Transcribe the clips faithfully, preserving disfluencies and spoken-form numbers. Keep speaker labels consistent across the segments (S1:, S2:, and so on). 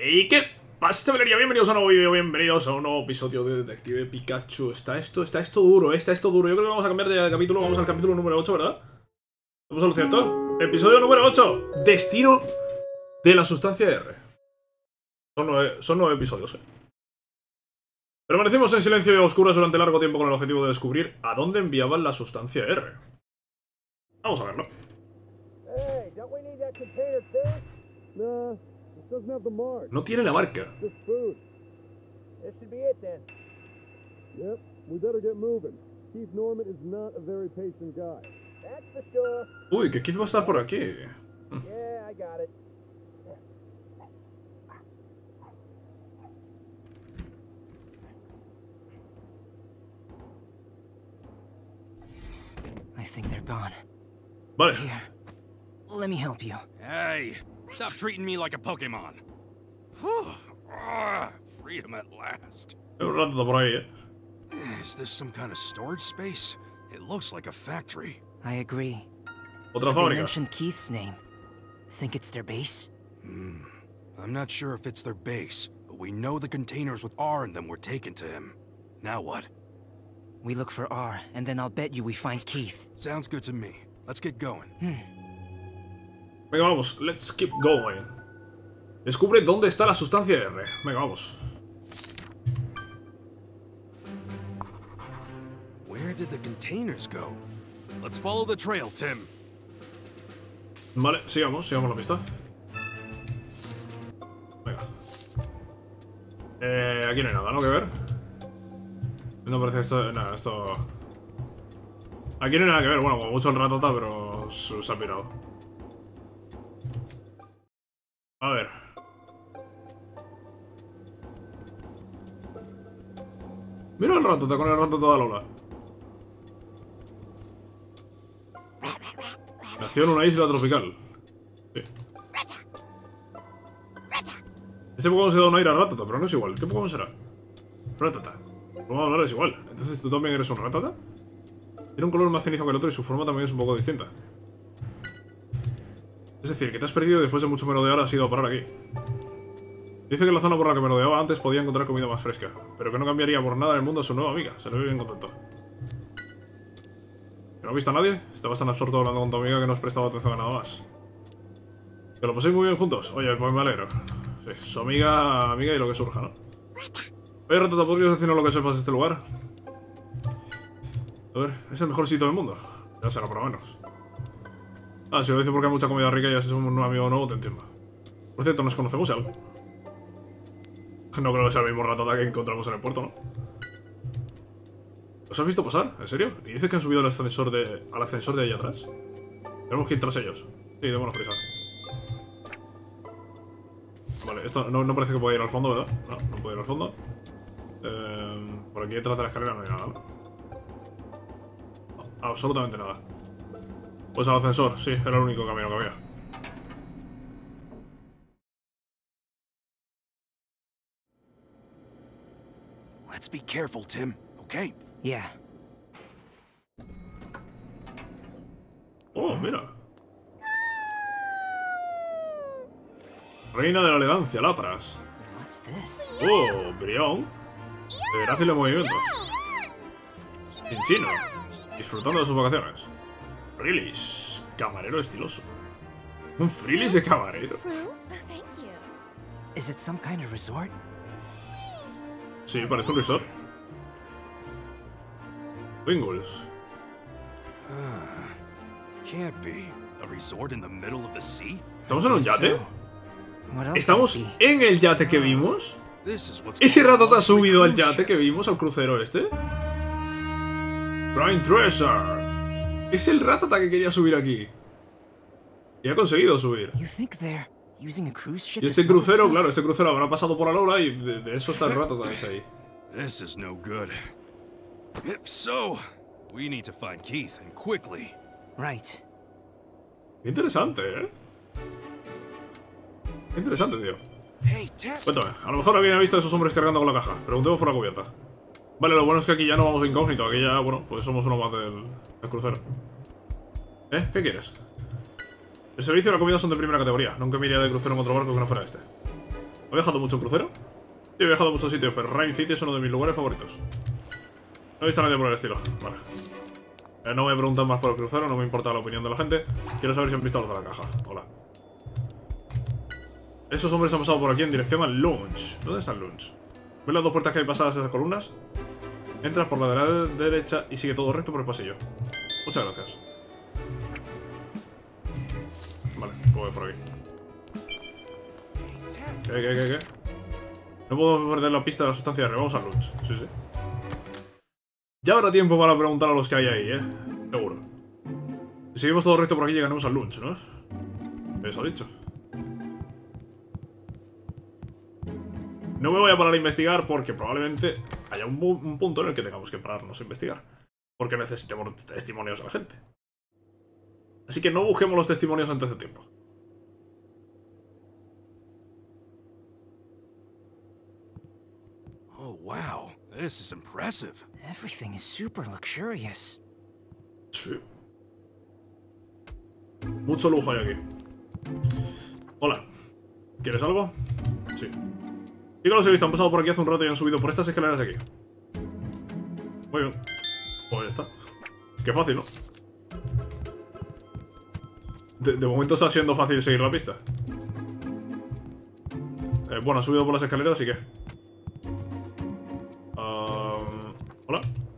S1: ¿Y qué pasa, chavalería? Bienvenidos a un nuevo vídeo, bienvenidos a un nuevo episodio de Detective Pikachu. Está esto, está esto duro, está esto duro. Yo creo que vamos a cambiar de capítulo, vamos al capítulo número ocho, ¿verdad? ¿Estamos a lo cierto? Episodio número ocho. Destino de la sustancia R. Son nueve, son nueve episodios, eh. Permanecimos en silencio y a oscuras durante largo tiempo con el objetivo de descubrir a dónde enviaban la sustancia R. Vamos a verlo. No tiene la marca. Uy, que Keith va a estar por aquí.
S2: I think they're gone.
S1: Vale.
S2: Here, let me help you.
S3: Hey, stop treating me like a Pokemon. Ah, freedom at last.
S1: Hay un rato por ahí, eh.
S3: Is this some kind of storage space? It looks like a factory.
S2: I agree.
S1: Otra
S2: But they
S1: fábrica.
S2: mentioned Keith's name. Think it's their base?
S3: Hmm. I'm not sure if it's their base, but we know the containers with R in them were taken to him. Now what?
S2: We look for R, and then I'll bet you we find Keith.
S3: Sounds good to me. Let's get going.
S2: Hmm.
S1: Venga, vamos. Let's keep going. Descubre dónde está la sustancia R. Venga, vamos.
S3: Where did the containers go? Let's follow the trail, Tim.
S1: Vale, sigamos, sigamos la pista. Venga. Eh, aquí no hay nada, ¿no? Que ver. No parece esto... Nada, esto... Aquí no hay nada que ver. Bueno, como mucho el ratata, pero se ha pirado. A ver. Mira el ratata con el ratata de Lola. Nació en una isla tropical. Sí. Este Pokémon se da un aire a Ratata, pero no es igual. ¿Qué Pokémon será? Ratata. Vamos a hablar, es igual. Entonces, ¿tú también eres un Ratata? Tiene un color más cenizo que el otro y su forma también es un poco distinta. Es decir, que te has perdido y después de mucho merodear has ido a parar aquí. Dice que en la zona por la que merodeaba antes podía encontrar comida más fresca, pero que no cambiaría por nada en el mundo a su nueva amiga. Se le ve bien contento. ¿Que no has visto a nadie? Estabas tan absorto hablando con tu amiga que no has prestado atención a nada más. Que lo paséis muy bien juntos. Oye, pues me alegro. Sí, su amiga, amiga y lo que surja, ¿no? Oye, Ratata, ¿podrías decirnos lo que sepas de este lugar? A ver, es el mejor sitio del mundo. Ya será por lo menos. Ah, si lo dice porque hay mucha comida rica y así somos un amigo nuevo, te entiendo. Por cierto, ¿nos conocemos algo? No creo que sea el mismo Ratata que encontramos en el puerto, ¿no? ¿Los has visto pasar? ¿En serio? ¿Y dices que han subido al ascensor de, al ascensor de ahí atrás? Tenemos que ir tras ellos. Sí, démonos prisa. Vale, esto no, no parece que pueda ir al fondo, ¿verdad? No, no puede ir al fondo. Eh, por aquí detrás de la escalera no hay nada, ¿no? No, absolutamente nada. Pues al ascensor, sí, era el único camino que había.
S3: Let's be careful, Tim, okay?
S2: Yeah.
S1: Oh, mira. Reina de la elegancia, Lapras.
S2: What's this?
S1: Oh, Brión. De gráciles movimientos. En chino. Disfrutando de sus vacaciones. Frillis. Camarero estiloso. Un Frillis de camarero.
S2: Is it some kind of resort?
S1: Sí, parece un resort. Wingles.
S3: Ah, can't be. A resort in the middle of the sea?
S1: ¿Estamos en un yate?
S2: What else
S1: ¿Estamos
S2: could it be?
S1: en el yate que vimos?
S3: This is what's
S1: ¿Ese
S3: going on
S1: Ratata ha
S3: with the
S1: subido al
S3: cruise
S1: yate
S3: ship.
S1: que vimos, al crucero este? Prime Treasure. Es el Ratata que quería subir aquí. Y ha conseguido subir.
S2: You think they're using a cruise ship
S1: Y
S2: to
S1: este
S2: smuggle
S1: crucero,
S2: stuff?
S1: claro, este crucero habrá pasado por Alola y de, de eso está el Ratata ese ahí.
S3: This is no good. If so, we need to find Keith, and quickly.
S2: Right.
S1: Qué interesante, ¿eh? Qué interesante, tío.
S3: Hey, Tim.
S1: Cuéntame, a lo mejor alguien ha visto a esos hombres cargando con la caja. Preguntemos por la cubierta. Vale, lo bueno es que aquí ya no vamos incógnito. Aquí ya, bueno, pues somos uno más del, del crucero. ¿Eh? ¿Qué quieres? El servicio y la comida son de primera categoría. Nunca me iría de crucero en otro barco que no fuera este. ¿He viajado mucho en crucero? Sí, he viajado a muchos sitios, pero Rhyme City es uno de mis lugares favoritos. No he visto a nadie por el estilo. Vale. Eh, no voy a preguntar más por el crucero, no me importa la opinión de la gente. Quiero saber si han visto los de la caja. Hola. Esos hombres han pasado por aquí en dirección al lunch. ¿Dónde está el lunch? ¿Ves las dos puertas que hay pasadas esas columnas? Entras por la de la derecha y sigue todo recto por el pasillo. Muchas gracias. Vale, voy por aquí. ¿Qué, qué, qué, qué? No puedo perder la pista de la sustancia de arriba. Vamos al lunch. Sí, sí. Ya habrá tiempo para preguntar a los que hay ahí, ¿eh? Seguro. Si seguimos todo recto por aquí llegaremos al lunch, ¿no? Eso ha dicho. No me voy a parar a investigar porque probablemente haya un, un punto en el que tengamos que pararnos a investigar. Porque necesitemos testimonios de la gente. Así que no busquemos los testimonios antes de tiempo.
S3: Oh, wow. This is impressive.
S2: Everything is super luxurious.
S1: Sí. Mucho lujo hay aquí. Hola. ¿Quieres algo? Sí. Sí que los he visto, han pasado por aquí hace un rato y han subido por estas escaleras de aquí. Muy bien. Pues ya está. Qué fácil, ¿no? De, de momento está siendo fácil seguir la pista. Eh, bueno, han subido por las escaleras, así que... Um, ¿Hola?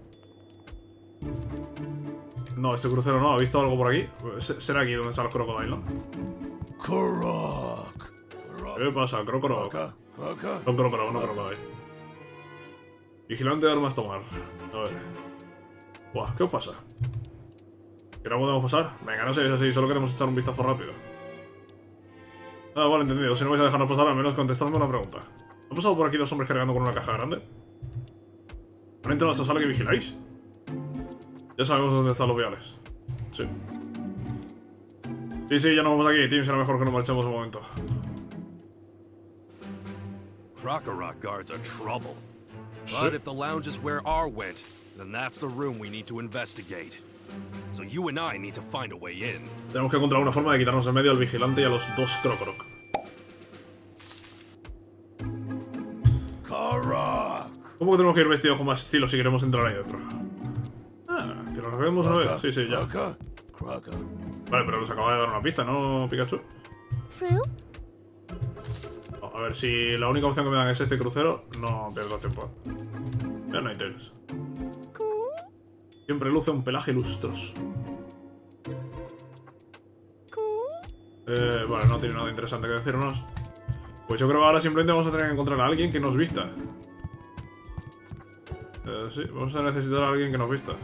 S1: No, este crucero no. ¿Ha visto algo por aquí? Será aquí donde están los crocodiles, ¿no?
S3: Korok.
S1: ¿Qué pasa? Crocodile.
S3: Kroka.
S1: No crocodile, no crocodile. Vigilante de armas tomar. A ver. Buah, ¿qué os pasa? ¿Que no podemos pasar? Venga, no seáis así, solo queremos echar un vistazo rápido. Ah, vale, entendido. Si no vais a dejarnos pasar, al menos contestadme una pregunta. ¿Han pasado por aquí dos hombres cargando con una caja grande? ¿Han entrado a esta sala que vigiláis? Ya sabemos dónde están los viales. Sí. Sí, sí, ya nos vamos aquí, Tim. Será mejor que nos marchemos un momento.
S3: Krokorok guards are trouble.
S1: Sí.
S3: But if the lounge is where R went, then that's the room we need to investigate. So you and I need to find a way in.
S1: Tenemos que encontrar una forma de quitarnos en medio al vigilante y a los dos Krokorok.
S3: Korok.
S1: ¿Cómo que tenemos que ir vestidos con más estilo si queremos entrar ahí dentro? Ah, que nos vemos una vez. Sí, sí, ya.
S3: Kroka. Kroka.
S1: Vale, pero nos acaba de dar una pista, ¿no, Pikachu?
S4: Fruit?
S1: A ver, si la única opción que me dan es este crucero, no pierdo tiempo. Ya no hay Tails. Siempre luce un pelaje lustroso. Eh, vale, no tiene nada interesante que decirnos. Pues yo creo que ahora simplemente vamos a tener que encontrar a alguien que nos vista. Eh, sí, vamos a necesitar a alguien que nos vista.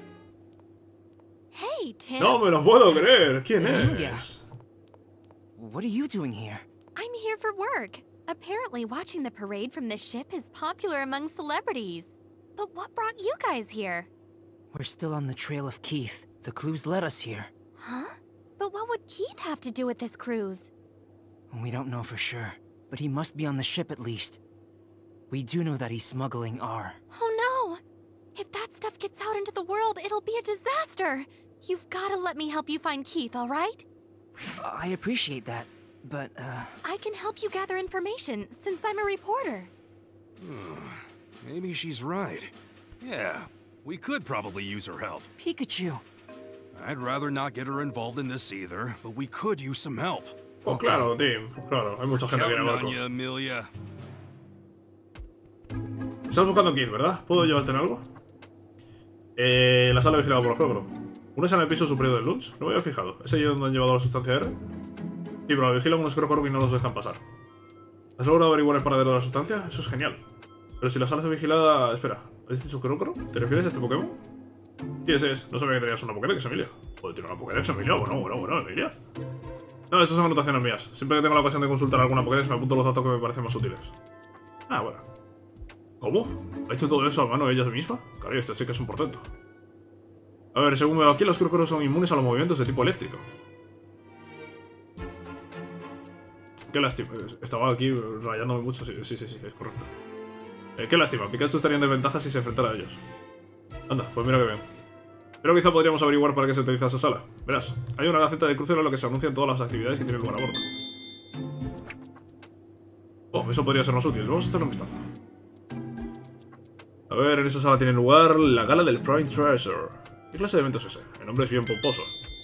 S4: Hey, Tim.
S1: ¡No me lo puedo creer! ¿Quién
S2: Emilia.
S1: es?
S2: What are you doing here?
S4: I'm here for work. Apparently, watching the parade from this ship is popular among celebrities. But what brought you guys here?
S2: We're still on the trail of Keith. The clues led us here.
S4: Huh? But what would Keith have to do with this cruise?
S2: We don't know for sure, but he must be on the ship at least. We do know that he's smuggling R.
S4: Oh no! If that stuff gets out into the world, it'll be a disaster! You've gotta let me help you find Keith, alright?
S2: I appreciate that, but, uh...
S4: I can help you gather information, since I'm a reporter.
S3: Maybe she's right. Yeah, we could probably use her help.
S2: Pikachu!
S3: I'd rather not get her involved in this either, but we could use some help.
S1: Pues claro, Tim, pues claro. Hay mucha gente que viene
S3: Counting
S1: al
S3: on
S1: barco.
S3: you, Amelia.
S1: Estás buscando a Keith, ¿verdad? ¿Puedo llevarte en algo? Eh, la sala vigilada por el juego. ¿Una es en el piso superior del lunch? No me había fijado. ¿Es allí donde han llevado la sustancia R? Sí, pero la vigilan unos Krokorok y no los dejan pasar. ¿Has logrado averiguar el paradero de la sustancia? Eso es genial. Pero si la sala está vigilada... Espera, ¿has dicho Krokorok? ¿Te refieres a este Pokémon? Sí, ese es. No sabía que tenías una Pokédex, Emilia. Joder, tiene una Pokédex, Emilia. Bueno, bueno, bueno, Emilia. No, esas son anotaciones mías. Siempre que tengo la ocasión de consultar alguna Pokédex me apunto los datos que me parecen más útiles. Ah, bueno. ¿Cómo? ¿Ha hecho todo eso a mano ella misma? Caray, esta chica es un portento. A ver, según veo aquí, los Krokorok son inmunes a los movimientos de tipo eléctrico. Qué lástima. Estaba aquí rayándome mucho. Sí, sí, sí, sí, es correcto. Eh, qué lástima. Pikachu estaría en desventaja si se enfrentara a ellos. Anda, pues mira que bien. Pero quizá podríamos averiguar para qué se utiliza esa sala. Verás, hay una gaceta de crucero en la que se anuncian todas las actividades que tienen lugar a bordo. Oh, eso podría sernos útil. Vamos a echarle un vistazo. A ver, en esa sala tiene lugar la gala del Prime Treasure. ¿Qué clase de evento es ese? El nombre es bien pomposo.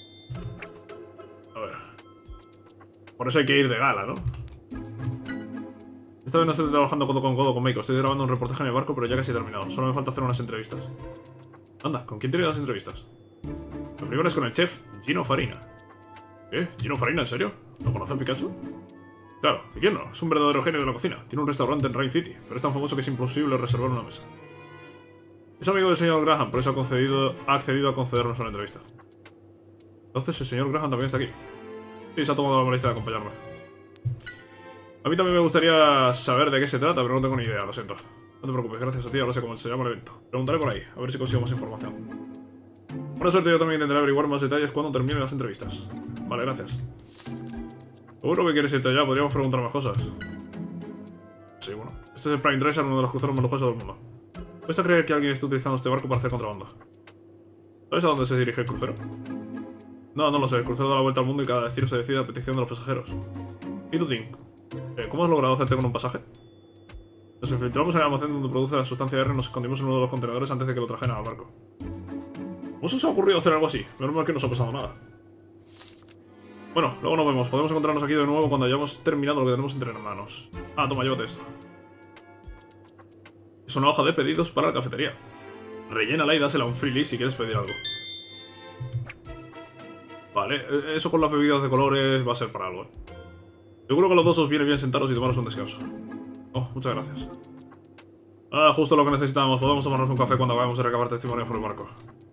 S1: A ver. Por eso hay que ir de gala, ¿no? Esta vez no estoy trabajando codo con codo con Meiko. Estoy grabando un reportaje en el barco, pero ya casi he terminado. Solo me falta hacer unas entrevistas. Anda, ¿con quién tiene las entrevistas? La primera es con el chef, Gino Farina. ¿Eh? ¿Gino Farina? ¿En serio? ¿Lo conoce el Pikachu? Claro, ¿y quién no? Es un verdadero genio de la cocina. Tiene un restaurante en Rain City, pero es tan famoso que es imposible reservar una mesa. Es amigo del señor Graham, por eso ha, concedido, ha accedido a concedernos una entrevista. Entonces el señor Graham también está aquí. Sí, se ha tomado la molestia de acompañarme. A mí también me gustaría saber de qué se trata, pero no tengo ni idea, lo siento. No te preocupes, gracias a ti, ahora sé cómo se llama el evento. Preguntaré por ahí, a ver si consigo más información. Buena suerte, yo también intentaré averiguar más detalles cuando termine las entrevistas. Vale, gracias. ¿Seguro que quieres irte allá? Podríamos preguntar más cosas. Sí, bueno. Este es el Prime Treasure, uno de los cruceros más lujosos del mundo. ¿Cuesta creer que alguien esté utilizando este barco para hacer contrabando? ¿Sabes a dónde se dirige el crucero? No, no lo sé. El crucero da la vuelta al mundo y cada destino se decide a petición de los pasajeros. ¿Y tú, Tim? ¿Cómo has logrado hacerte con un pasaje? Nos infiltramos en el almacén donde produce la sustancia R y nos escondimos en uno de los contenedores antes de que lo trajeran al barco. ¿Cómo se os ha ocurrido hacer algo así? Menos mal que no os ha pasado nada. Bueno, luego nos vemos. Podemos encontrarnos aquí de nuevo cuando hayamos terminado lo que tenemos entre manos. Ah, toma, llévate esto. Es una hoja de pedidos para la cafetería. Rellénala y dásela a un freely si quieres pedir algo. Vale, eso con las bebidas de colores va a ser para algo, ¿eh? Seguro que a los dos os viene bien sentaros y tomaros un descanso. Oh, muchas gracias. Ah, justo lo que necesitábamos. Podemos tomarnos un café cuando acabemos de recabar testimonios por el barco.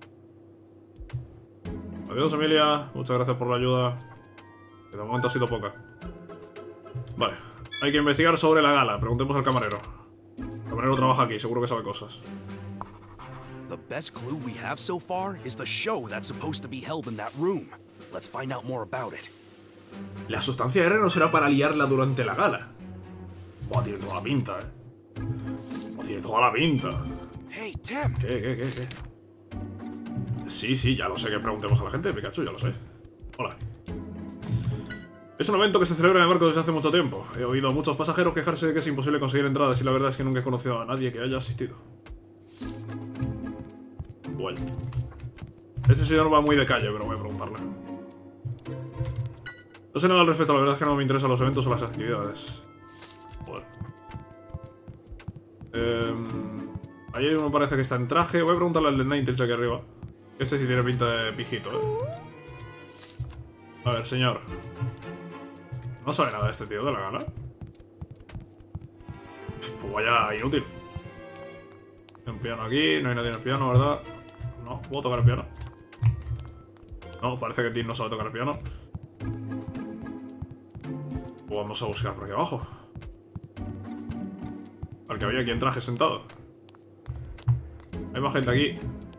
S1: Adiós, Emilia. Muchas gracias por la ayuda. Que de momento ha sido poca. Vale. Hay que investigar sobre la gala. Preguntemos al camarero. El camarero trabaja aquí. Seguro que sabe cosas.
S3: The best clue we have so far is the show that's supposed to be held in that room. Let's find out more about it.
S1: La sustancia R no será para liarla durante la gala. Buah, tiene toda la pinta, eh. Buah, tiene toda la pinta.
S3: Hey, Tim.
S1: ¿Qué, qué, qué, qué? Sí, sí, ya lo sé que preguntemos a la gente de Pikachu, ya lo sé. Hola. Es un evento que se celebra en el barco desde hace mucho tiempo. He oído a muchos pasajeros quejarse de que es imposible conseguir entradas y la verdad es que nunca he conocido a nadie que haya asistido. Bueno. Este señor va muy de calle, pero voy a preguntarle. No sé nada al respecto, la verdad es que no me interesan los eventos o las actividades. Bueno. Eh, ahí me parece que está en traje. Voy a preguntarle al de Ninetales aquí arriba. Este sí tiene pinta de pijito, eh. A ver, señor. No sabe nada de este tío de la gala. Pues vaya inútil. Hay un piano aquí, no hay nadie en el piano, ¿verdad? No, ¿puedo tocar el piano? No, parece que Tim no sabe tocar el piano. Pues vamos a buscar por aquí abajo. Al que había aquí en traje sentado. Hay más gente aquí.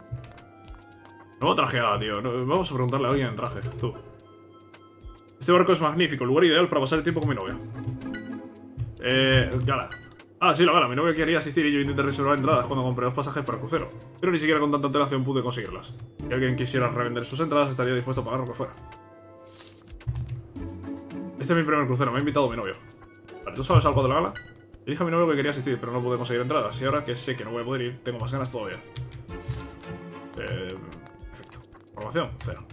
S1: No trajeada, tío. No, vamos a preguntarle a alguien en traje, tú. Este barco es magnífico, lugar ideal para pasar el tiempo con mi novia. Eh, gala. Ah, sí, la gala. Mi novia quería asistir y yo intenté reservar entradas cuando compré los pasajes para el crucero. Pero ni siquiera con tanta antelación pude conseguirlas. Si alguien quisiera revender sus entradas, estaría dispuesto a pagar lo que fuera. Este es mi primer crucero, me ha invitado mi novio. Vale, ¿tú sabes algo de la gala? Le dije a mi novio que quería asistir, pero no pude conseguir entradas. Y ahora que sé que no voy a poder ir, tengo más ganas todavía. Eh... Perfecto. Información, cero.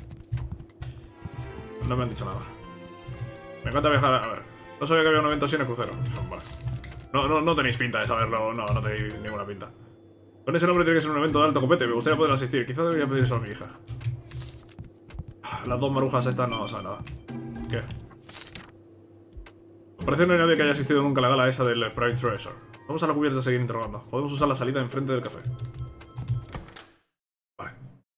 S1: No me han dicho nada. Me encanta viajar, a ver. No sabía que había un evento así en el crucero. Vale. No, no, no tenéis pinta de saberlo, no, no tenéis ninguna pinta. Con ese nombre tiene que ser un evento de alto copete, me gustaría poder asistir. Quizá debería pedirse a mi hija. Las dos marujas estas no saben nada. ¿Qué? Al parecer no hay nadie que haya asistido nunca a la gala esa del Prime Treasure. Vamos a la cubierta a seguir interrogando. Podemos usar la salita enfrente del café. Vale.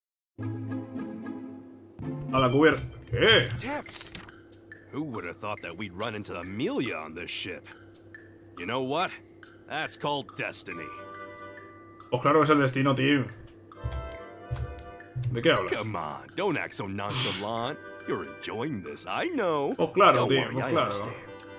S1: A la cubierta. ¿Qué?
S3: Who would have thought that we'd run into Amelia on this ship? You know what? That's called destiny.
S1: Pues claro que es el destino, Tim. ¿De qué hablas?
S3: Come on, don't act so nonchalant. You're enjoying this, I know.
S1: Pues claro,
S3: Don't
S1: Tim,
S3: worry,
S1: pues
S3: I
S1: claro.
S3: understand.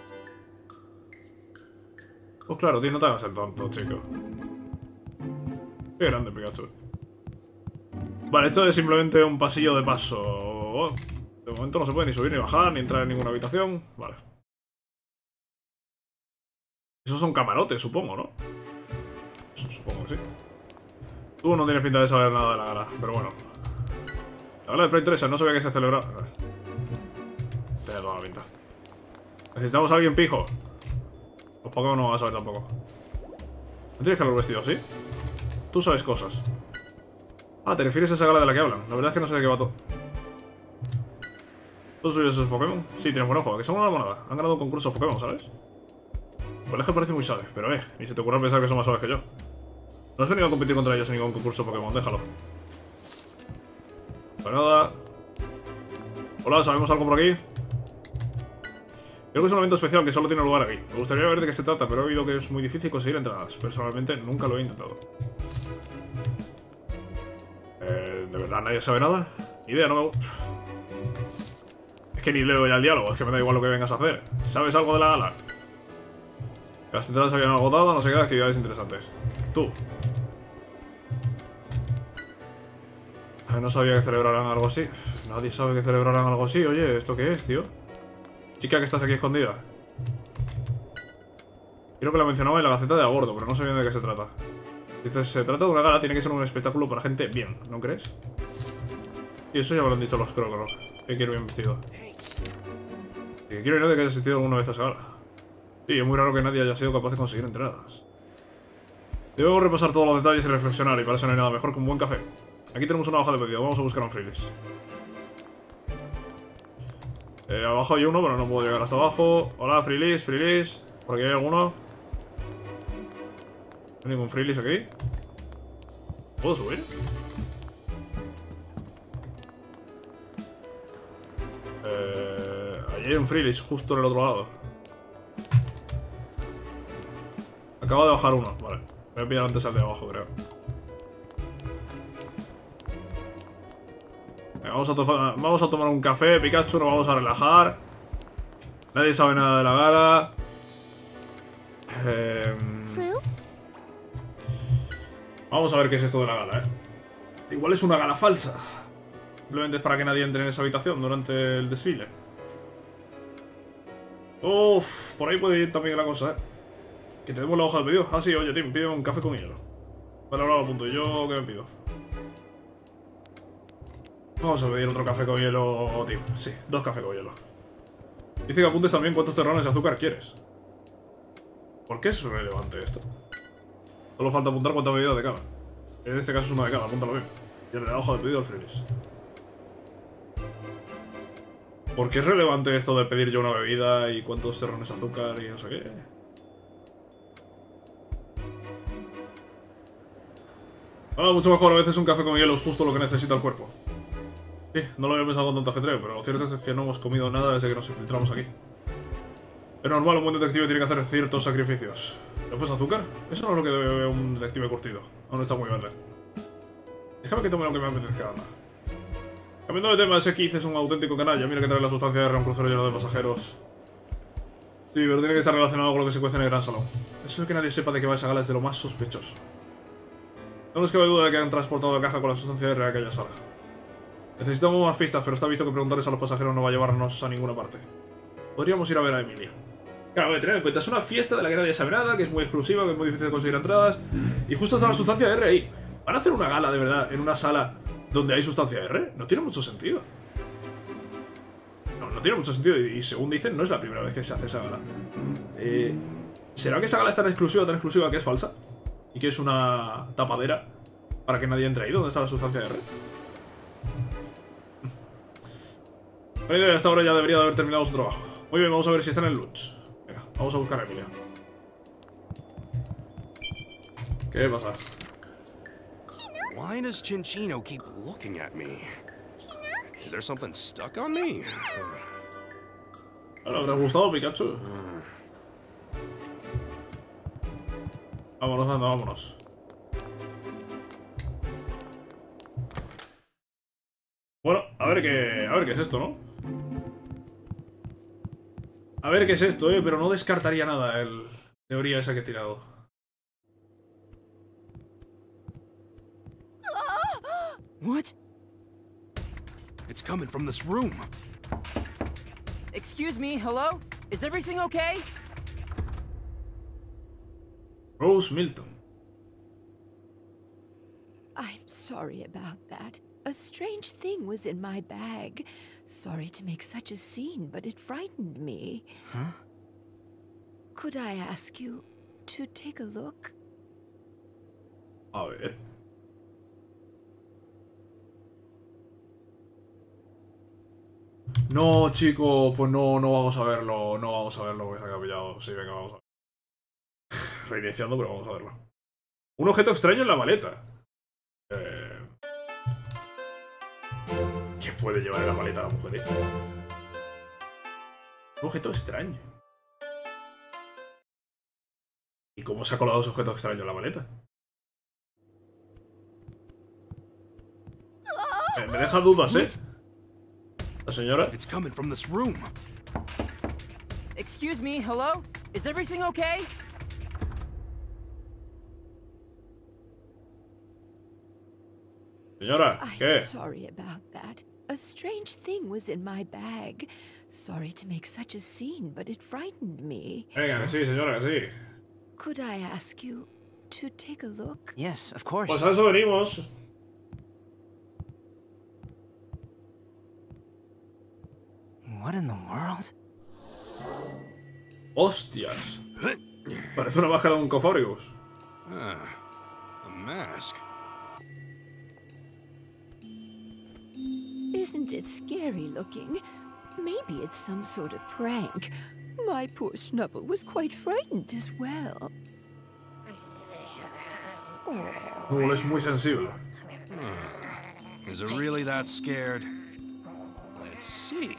S1: Pues claro, Tim, no te hagas el tonto, chico. Qué grande, Pikachu. Vale, esto es simplemente un pasillo de paso. De momento no se puede ni subir ni bajar, ni entrar en ninguna habitación. Vale. Esos son camarotes, supongo, ¿no? Supongo que sí. Tú no tienes pinta de saber nada de la gala, pero bueno. La gala de Pride tres, no sabía que se celebraba. Tiene toda la pinta. Necesitamos a alguien pijo. Los Pokémon no van a saber tampoco. ¿No tienes que haber vestido así? Tú sabes cosas. Ah, ¿te refieres a esa gala de la que hablan? La verdad es que no sé de qué va todo. ¿Tú suyos esos Pokémon? Sí, tienes buen ojo. Que son una monada. Han ganado un concurso de Pokémon, ¿sabes? El colegio parece muy suave, pero eh, ni se te ocurra pensar que son más suaves que yo. No has venido a competir contra ellos en ningún concurso Pokémon, déjalo. Pues nada. Hola, ¿sabemos algo por aquí? Creo que es un evento especial que solo tiene lugar aquí. Me gustaría ver de qué se trata, pero he oído que es muy difícil conseguir entradas. Personalmente, nunca lo he intentado. Eh, ¿De verdad nadie sabe nada? Ni idea, no me... Es que ni leo ya el diálogo, es que me da igual lo que vengas a hacer. ¿Sabes algo de la gala? Las entradas se habían agotado, no sé qué, actividades interesantes. Tú. No sabía que celebraran algo así. Nadie sabe que celebraran algo así. Oye, ¿esto qué es, tío? Chica que estás aquí escondida. Creo que la mencionaba en la gaceta de a bordo, pero no sé bien de qué se trata. Si se trata de una gala, tiene que ser un espectáculo para gente bien, ¿no crees? Y eso ya me lo han dicho los Crocoro. Que quiero bien vestido. Y que quiero ir de que haya asistido alguna vez a esa gala. Sí, es muy raro que nadie haya sido capaz de conseguir entradas. Debo repasar todos los detalles y reflexionar, y para eso no hay nada mejor que un buen café. Aquí tenemos una hoja de pedido, vamos a buscar un Freelis. Eh, abajo hay uno, pero no puedo llegar hasta abajo. Hola, Freelis, Freelis. ¿Por aquí hay alguno? No hay ningún Freelis aquí. ¿Puedo subir? Eh, allí hay un Freelis justo en el otro lado. Acabo de bajar uno, vale. Voy a pillar antes al de abajo, creo. Venga, vamos, a vamos a tomar un café, Pikachu, nos vamos a relajar. Nadie sabe nada de la gala. Eh... Vamos a ver qué es esto de la gala, eh. Igual es una gala falsa. Simplemente es para que nadie entre en esa habitación durante el desfile. Uff, por ahí puede ir también la cosa, eh. Que tenemos la hoja de pedido. Ah, sí, oye, Tim, pide un café con hielo. Vale, ahora lo apunto. ¿Y yo qué me pido? Vamos a pedir otro café con hielo, Tim. Sí, dos cafés con hielo. Dice que apuntes también cuántos terrones de azúcar quieres. ¿Por qué es relevante esto? Solo falta apuntar cuánta bebida de cada. En este caso es una de cada, apúntalo bien. Y en la hoja de pedido al Freelis. ¿Por qué es relevante esto de pedir yo una bebida y cuántos terrones de azúcar y no sé qué? Ah, mucho mejor, a veces un café con hielo es justo lo que necesita el cuerpo. Sí, no lo había pensado con tanto ajetreo, pero lo cierto es que no hemos comido nada desde que nos infiltramos aquí. Es normal, un buen detective tiene que hacer ciertos sacrificios. ¿Después azúcar? Eso no es lo que debe un detective curtido. Aún está muy verde. Déjame que tome lo que me apetezca, anda. Cambiando de tema, ese Keith es un auténtico canalla. Mira que trae la sustancia R a un crucero lleno de pasajeros. Sí, pero tiene que estar relacionado con lo que se cuece en el gran salón. Eso de que nadie sepa de qué va esa gala es de lo más sospechoso. No nos cabe duda de que han transportado la caja con la sustancia R a aquella sala. Necesitamos más pistas, pero está visto que preguntarles a los pasajeros no va a llevarnos a ninguna parte. Podríamos ir a ver a Emilia. Claro, voy a tener en cuenta, es una fiesta de la que nadie sabe nada, que es muy exclusiva, que es muy difícil de conseguir entradas. Y justo está la sustancia R ahí. ¿Van a hacer una gala de verdad en una sala donde hay sustancia R? No tiene mucho sentido. No, no tiene mucho sentido. Y, y según dicen, no es la primera vez que se hace esa gala. Eh, ¿Será que esa gala es tan exclusiva, tan exclusiva que es falsa? Y que es una tapadera para que nadie entre ahí. ¿Dónde está la sustancia R? Vale, hasta ahora ya debería de haber terminado su trabajo. Muy bien, vamos a ver si está en el lunch. Venga, vamos a buscar a Emilia. ¿Qué pasa?
S3: Why does Chinchino keep looking at me? Is there something stuck on me?
S1: ¿Le habrá gustado, Pikachu? Vámonos, anda, vámonos. Bueno, a ver qué. A ver qué es esto, ¿no? A ver qué es esto, eh, pero no descartaría nada el teoría esa que he tirado.
S2: What?
S3: It's coming from this room.
S2: Excuse me, hello? Is everything okay?
S1: Rose Milton.
S5: I'm sorry about that. A strange thing was in my bag. Sorry to make such a scene, but it frightened me.
S2: Huh?
S5: Could I ask you to take a look?
S1: A ver. No, chico, pues no, no vamos a verlo. No vamos a verlo, porque se ha pillado. Sí, venga, vamos a ver. Reiniciando, pero vamos a verlo. Un objeto extraño en la maleta. Eh... ¿Qué puede llevar en la maleta la mujer esta? Un objeto extraño. ¿Y cómo se ha colado ese objeto extraño en la maleta? Eh, me deja dudas, ¿eh? La señora.
S3: It's coming from this room.
S2: Excuse me, hello? Is everything okay?
S1: Señora, ¿qué?
S5: I'm sorry about that. A strange thing was in my bag. Sorry to make such a scene, but it frightened me.
S1: Venga, que sí, señora, que sí.
S5: Could I ask you to take a look?
S2: Yes, of course.
S1: Pues a eso venimos.
S2: What in the world?
S1: Hostias. Parece una máscara de un Cofábricos.
S3: Ah, a mask.
S5: Isn't it scary looking? Maybe it's some sort of prank. My poor Snubble was quite frightened as well.
S1: Oh, es muy sensible.
S3: Hmm. Is it really that scared? Let's see.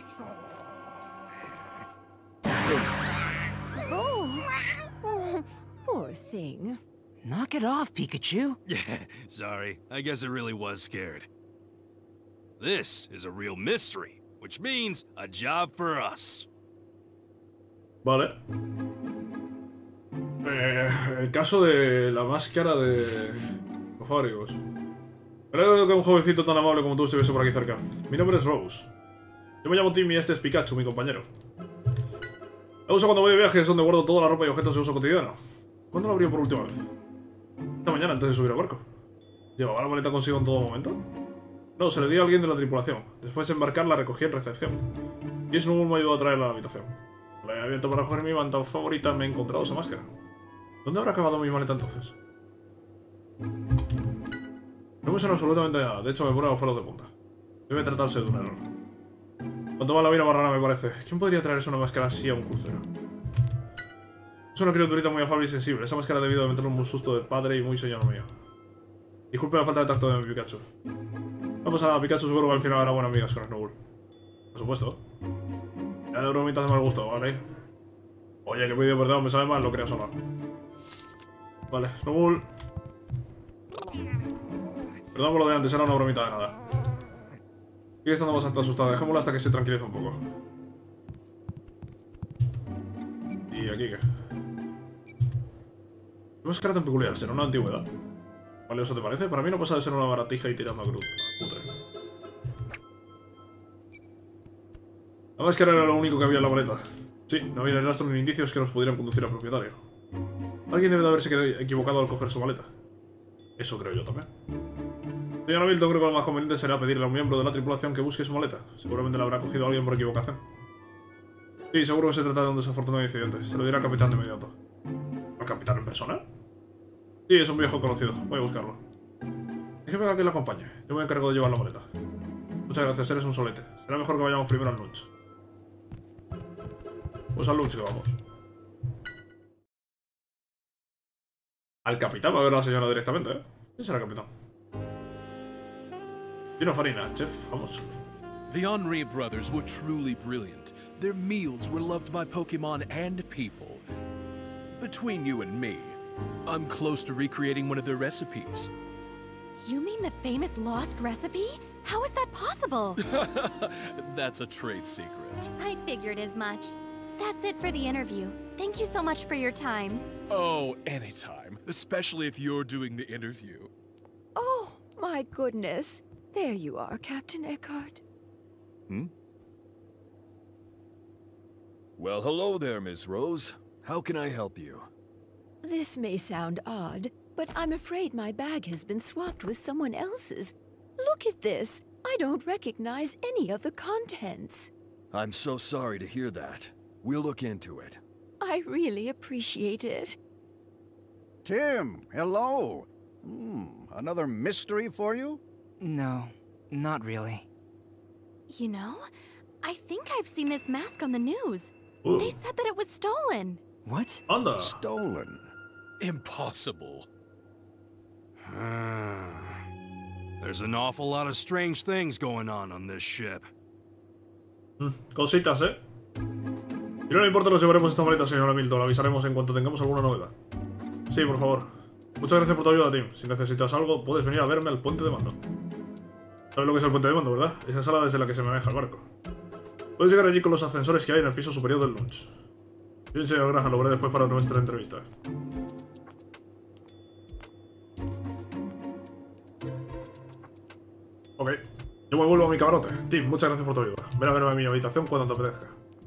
S5: Oh, oh, poor thing.
S2: Knock it off, Pikachu.
S3: Yeah, sorry. I guess it really was scared. This is a real mystery, which means a job for us.
S1: Vale. Eh, el caso de la máscara de Cofábricos. Creo que un jovencito tan amable como tú estuviese por aquí cerca. Mi nombre es Rose. Yo me llamo Timmy y este es Pikachu, mi compañero. La uso cuando voy de viaje, es donde guardo toda la ropa y objetos de uso cotidiano. ¿Cuándo lo abrió por última vez? Esta mañana, antes de subir al barco. ¿Llevaba la maleta consigo en todo momento? No, se le dio a alguien de la tripulación. Después de embarcar la recogí en recepción. Y Snubbull me ayudó a traerla a la habitación. La he abierto para coger mi manta favorita, me he encontrado esa máscara. ¿Dónde habrá acabado mi maleta entonces? No me suena absolutamente nada, de hecho me pone los pelos de punta. Debe tratarse de un error. Cuanto más la mira, más rara me parece. ¿Quién podría traerse una máscara así a un crucero? Es una criaturita muy afable y sensible. Esa máscara ha debido de meterle un susto de padre y muy señor mío. Disculpe la falta de tacto de mi Pikachu. No pasa nada, Pikachu seguro que al final hará buenas amigas con Snubbull. Por supuesto. Ya de bromitas de mal gusto, ¿vale? Oye, que pidió perdón, me sabe mal, lo creas o no. Vale, Snubbull. Perdón por lo de antes, era una bromita de nada. Sigue estando bastante asustada, dejémosla hasta que se tranquilice un poco. ¿Y aquí qué? ¿Qué máscara tan peculiar? ¿Será una antigüedad? ¿Vale, eso te parece? Para mí no pasa de ser una baratija y tirando a cutre. La máscara era lo único que había en la maleta. Sí, no había ni rastro ni indicios que nos pudieran conducir al propietario. Alguien debe de haberse equivocado al coger su maleta. Eso creo yo también. Señora Milton, creo que lo más conveniente será pedirle a un miembro de la tripulación que busque su maleta. Seguramente la habrá cogido alguien por equivocación. Sí, seguro que se trata de un desafortunado incidente. Se lo dirá al capitán de inmediato. ¿Al capitán en persona? Sí, es un viejo conocido. Voy a buscarlo. Déjeme que lo acompañe. Yo me encargo de llevar la maleta. Muchas gracias, eres un solete. Será mejor que vayamos primero al lunch. Pues al lunch que vamos. Al capitán va a ver a la señora directamente, ¿eh? ¿Quién será el capitán? Dino Farina, chef famoso.
S6: The Henri brothers were truly brilliant. Their meals were loved by Pokemon and people. Between you and me, I'm close to recreating one of their recipes.
S4: You mean the famous lost recipe? How is that possible?
S6: That's a trade secret.
S4: I figured as much. That's it for the interview. Thank you so much for your time.
S6: Oh, anytime. Especially if you're doing the interview.
S5: Oh, my goodness. There you are, Captain Eckhart.
S6: Hmm? Well, hello there, Miss Rose. How can I help you?
S5: This may sound odd, but I'm afraid my bag has been swapped with someone else's. Look at this. I don't recognize any of the contents.
S6: I'm so sorry to hear that. We'll look into it.
S5: I really appreciate it.
S7: Tim, hello. Hmm, another mystery for you?
S2: No, not really.
S4: You know, I think I've seen this mask on the news.
S1: Ooh.
S4: They said that it was stolen.
S2: What?
S1: Anda.
S7: Stolen.
S6: Impossible.
S3: There's an awful lot of strange things going on on this ship.
S1: Mm, cositas, ¿eh? Si no le importa, nos llevaremos esta maleta, señor Hamilton. Lo avisaremos en cuanto tengamos alguna novedad. Sí, por favor. Muchas gracias por tu ayuda, Tim. Si necesitas algo, puedes venir a verme al puente de mando. ¿Sabes lo que es el puente de mando, verdad? Esa sala desde la que se maneja el barco. Puedes llegar allí con los ascensores que hay en el piso superior del launch. Bien, señor Graham, lo veré después para nuestra entrevista. Ok. Yo me vuelvo a mi camarote. Tim, muchas gracias por tu ayuda. Ven a verme a mi habitación cuando te apetezca.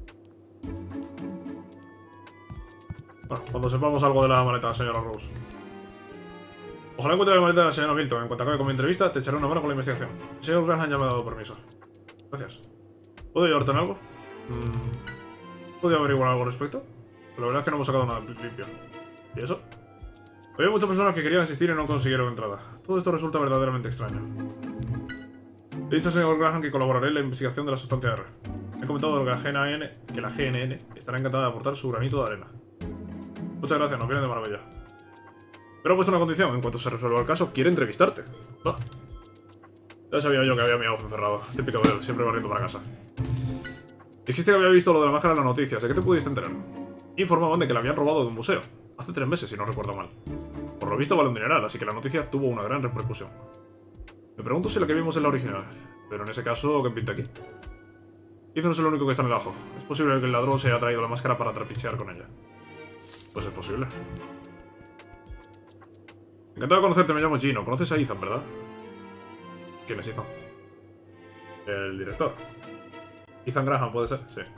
S1: Bueno, cuando sepamos algo de la maleta, señora Rose. Ojalá encuentre la maleta de la señora Milton. En cuanto acabe con mi entrevista, te echaré una mano con la investigación. El señor Graham ya me ha dado permiso. Gracias. ¿Puedo ayudarte en algo? Mm, ¿Puedo averiguar algo al respecto? Pero la verdad es que no hemos sacado nada limpio. ¿Y eso? Había muchas personas que querían asistir y no consiguieron entrada. Todo esto resulta verdaderamente extraño. He dicho al señor Graham que colaboraré en la investigación de la sustancia R. He comentado que la G N N, que la G N N estará encantada de aportar su granito de arena. Muchas gracias, nos viene de maravilla. Pero he puesto una condición, en cuanto se resuelva el caso, quiere entrevistarte. Ah. Ya sabía yo que había mi ojo encerrado. Típico de él, siempre barriendo para casa. Dijiste que había visto lo de la máscara en las noticias. ¿De qué te pudiste enterar? Informaban de que la habían robado de un museo. Hace tres meses, si no recuerdo mal. Por lo visto vale un dineral, así que la noticia tuvo una gran repercusión. Me pregunto si la que vimos es la original. Pero en ese caso, ¿qué pinta aquí? Ethan no es el único que está en el ajo. Es posible que el ladrón se haya traído la máscara para trapichear con ella. Pues es posible. Encantado de conocerte, me llamo Gino. ¿Conoces a Ethan, verdad? ¿Quién es Ethan? El director. Ethan Graham, ¿puede ser? Sí.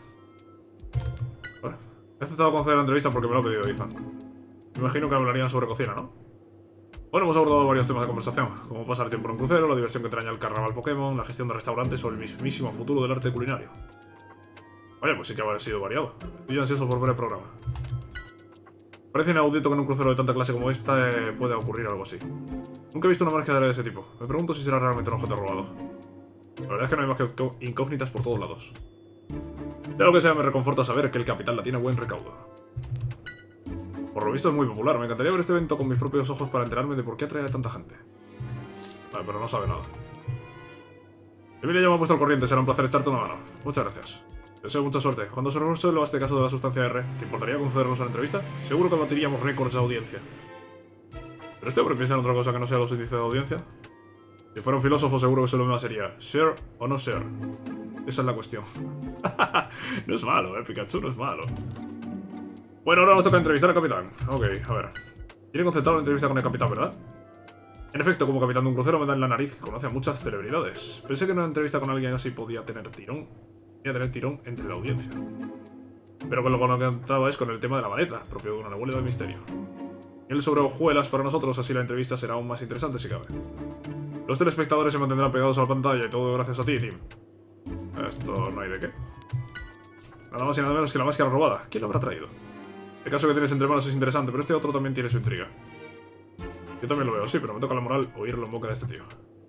S1: Bueno, he aceptado conceder la entrevista porque me lo ha pedido Ethan. Me imagino que hablarían sobre cocina, ¿no? Bueno, hemos abordado varios temas de conversación, como pasar tiempo en un crucero, la diversión que entraña el carnaval Pokémon, la gestión de restaurantes o el mismísimo futuro del arte culinario. Vaya, pues sí que ha sido variado. Estoy ansioso por ver el programa. Parece inaudito que en un crucero de tanta clase como esta eh, pueda ocurrir algo así. Nunca he visto una máscara de ese tipo. Me pregunto si será realmente un objeto robado. La verdad es que no hay más que incógnitas por todos lados. De lo que sea, me reconforta saber que el capital la tiene a buen recaudo. Por lo visto es muy popular. Me encantaría ver este evento con mis propios ojos para enterarme de por qué atrae a tanta gente. Vale, pero no sabe nada. Emilia ya me ha puesto al corriente. Será un placer echarte una mano. Muchas gracias. Deseo mucha suerte. Cuando se resuelva este caso de la sustancia R, ¿te importaría concedernos una entrevista? Seguro que batiríamos récords de audiencia. ¿Pero este hombre piensa en otra cosa que no sea los índices de audiencia? Si fuera un filósofo, seguro que su lema sería share o no share. Esa es la cuestión. No es malo, eh, Pikachu, no es malo. Bueno, ahora nos toca entrevistar al capitán. Ok, a ver. Tiene concertado una entrevista con el capitán, ¿verdad? En efecto, como capitán de un crucero me da en la nariz que conoce a muchas celebridades. Pensé que una entrevista con alguien así podía tener tirón. Podía tener tirón entre la audiencia. Pero con lo que nos contaba es con el tema de la maleta, propio de una nebulea de misterio. Y el sobre hojuelas para nosotros, así la entrevista será aún más interesante si cabe. Los telespectadores se mantendrán pegados a la pantalla y todo gracias a ti, Tim. Esto no hay de qué. Nada más y nada menos que la máscara robada. ¿Quién lo habrá traído? El caso que tienes entre manos es interesante, pero este otro también tiene su intriga. Yo también lo veo, sí, pero me toca la moral oírlo en boca de este tío.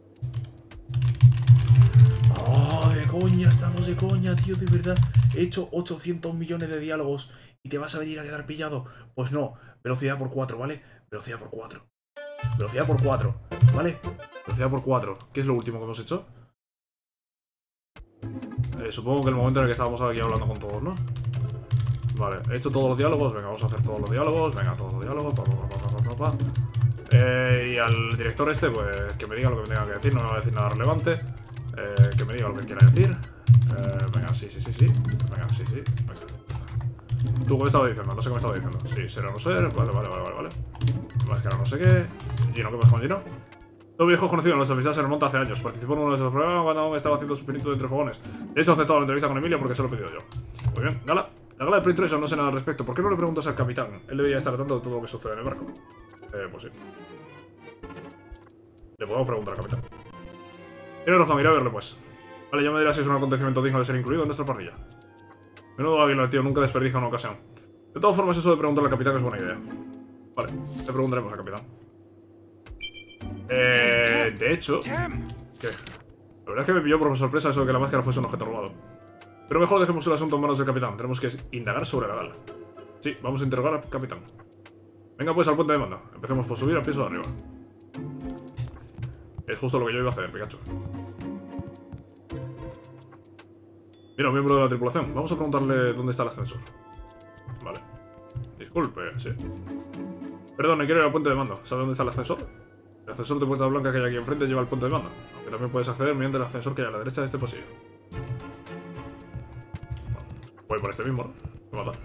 S1: Oh, de coña, estamos de coña, tío, de verdad. He hecho ochocientos millones de diálogos y te vas a venir a quedar pillado. Pues no, velocidad por cuatro, ¿vale? Velocidad por cuatro. Velocidad por cuatro, ¿vale? Velocidad por cuatro. ¿Qué es lo último que hemos hecho? Eh, supongo que el momento en el que estábamos aquí hablando con todos, ¿no? Vale, he hecho todos los diálogos. Venga, vamos a hacer todos los diálogos. Venga, todos los diálogos. Pa, pa, pa, pa, pa, pa. Eh, y al director este, pues que me diga lo que me tenga que decir. No me va a decir nada relevante. Eh, que me diga lo que quiera decir. Eh, venga, sí, sí, sí, sí. Venga, sí, sí. Venga, ya está. ¿Tú qué me estaba diciendo? No sé qué me estaba diciendo. Sí, ser o no ser. Vale, vale, vale, vale, vale. Máscara no sé qué. Gino, ¿qué pasa con Gino? Todo viejo conocido en nuestra amistad se remonta hace años. Participó en uno de esos programas cuando aún estaba haciendo su pinito de entre fogones. De hecho, he aceptado la entrevista con Emilia porque se lo he pedido yo. Muy bien, gala. La gala de Print Treasure no sé nada al respecto. ¿Por qué no le preguntas al capitán? Él debería estar atento de todo lo que sucede en el barco. Eh, pues sí. Le podemos preguntar al capitán. Tiene razón, iré a verle pues. Vale, ya me dirás si es un acontecimiento digno de ser incluido en nuestra parrilla. Menudo águila, el tío, nunca desperdicia una ocasión. De todas formas, eso de preguntarle al capitán es buena idea. Vale, le preguntaremos al capitán. Eh, de hecho... ¿Qué? La verdad es que me pilló por sorpresa eso de que la máscara fuese un objeto robado. Pero mejor dejemos el asunto en manos del capitán. Tenemos que indagar sobre la gala. Sí, vamos a interrogar al capitán. Venga pues al puente de mando. Empecemos por subir al piso de arriba. Es justo lo que yo iba a hacer, Pikachu. Mira, un miembro de la tripulación. Vamos a preguntarle dónde está el ascensor. Vale. Disculpe, sí. Perdón, quiero ir al puente de mando. ¿Sabe dónde está el ascensor? El ascensor de puerta blanca que hay aquí enfrente lleva al puente de mando. Aunque también puedes acceder mediante el ascensor que hay a la derecha de este pasillo. Voy por este mismo, ¿no? Me mata.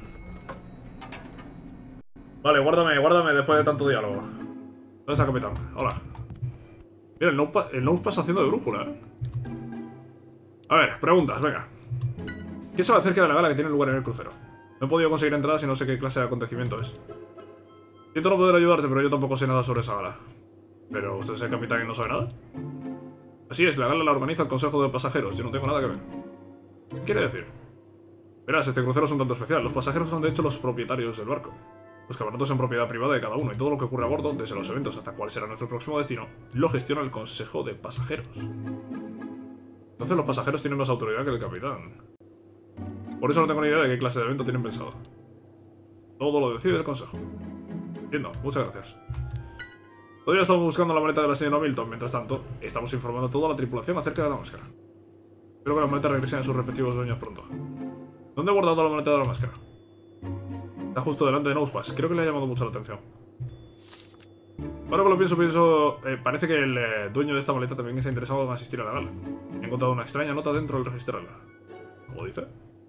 S1: Vale, guárdame, guárdame después de tanto diálogo. ¿Dónde está el capitán? Hola. Mira, el Nose el Nose pasa haciendo de brújula, ¿eh? A ver, preguntas, venga. ¿Qué sabe acerca de la gala que tiene lugar en el crucero? No he podido conseguir entradas y no sé qué clase de acontecimiento es. Siento no poder ayudarte, pero yo tampoco sé nada sobre esa gala. ¿Pero usted es el capitán y no sabe nada? Así es, la gala la organiza el Consejo de Pasajeros. Yo no tengo nada que ver. ¿Qué quiere decir? Verás, este crucero es un tanto especial. Los pasajeros son de hecho los propietarios del barco. Los camarotes son propiedad privada de cada uno y todo lo que ocurre a bordo, desde los eventos hasta cuál será nuestro próximo destino, lo gestiona el Consejo de Pasajeros. Entonces los pasajeros tienen más autoridad que el capitán. Por eso no tengo ni idea de qué clase de evento tienen pensado. Todo lo decide el Consejo. Entiendo, muchas gracias. Todavía estamos buscando la maleta de la señora Milton. Mientras tanto, estamos informando a toda la tripulación acerca de la máscara. Espero que las maletas regresen a sus respectivos dueños pronto. ¿Dónde he guardado la maleta de la máscara? Está justo delante de Nosepass. Creo que le ha llamado mucho la atención. Ahora que lo pienso, pienso... Eh, parece que el eh, dueño de esta maleta también está interesado en asistir a la gala. He encontrado una extraña nota dentro del registral. ¿Cómo dice?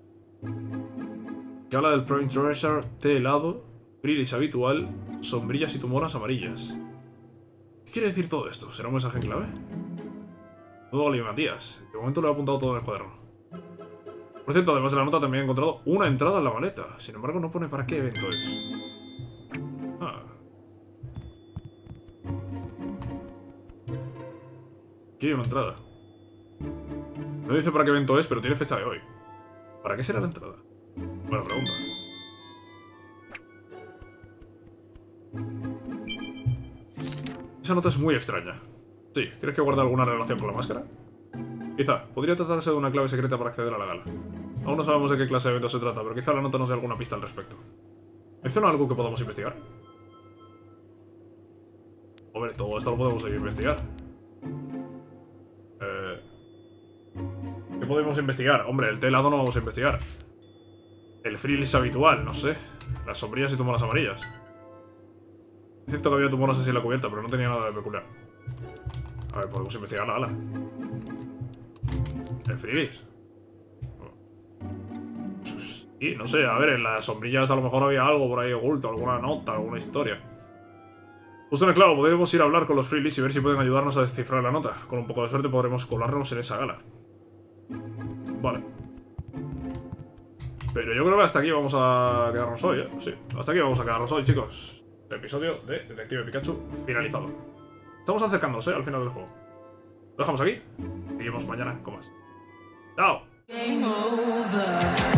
S1: Que habla del Prime Treasure, té helado, brillis habitual, sombrillas y tumoras amarillas. ¿Qué quiere decir todo esto? ¿Será un mensaje en clave? Todo vale, Matías. De momento lo he apuntado todo en el cuaderno. Por cierto, además de la nota también he encontrado una entrada en la maleta. Sin embargo, no pone para qué evento es. Ah. Aquí hay una entrada. No dice para qué evento es, pero tiene fecha de hoy. ¿Para qué será la entrada? Buena pregunta. Esa nota es muy extraña. Sí, ¿crees que guarda alguna relación con la máscara? Quizá. Podría tratarse de una clave secreta para acceder a la gala. Aún no sabemos de qué clase de evento se trata, pero quizá la nota nos dé alguna pista al respecto. ¿Menciona algo que podamos investigar? Hombre, todo esto lo podemos investigar. Eh... ¿Qué podemos investigar? Hombre, el té helado no vamos a investigar. El frillis habitual, no sé. Las sombrillas y tumoras amarillas. Es cierto que había tumoras así en la cubierta, pero no tenía nada de peculiar. A ver, podemos investigar la ala. El frillis. Sí, no sé, a ver, en las sombrillas a lo mejor había algo por ahí oculto, alguna nota, alguna historia. Justo en el clavo, podríamos ir a hablar con los frillis y ver si pueden ayudarnos a descifrar la nota. Con un poco de suerte podremos colarnos en esa gala. Vale. Pero yo creo que hasta aquí vamos a quedarnos hoy, ¿eh? Sí, hasta aquí vamos a quedarnos hoy, chicos. El episodio de Detective Pikachu finalizado. Estamos acercándonos, ¿eh? Al final del juego. Lo dejamos aquí. Seguimos mañana con más. ¡Chao! Game over.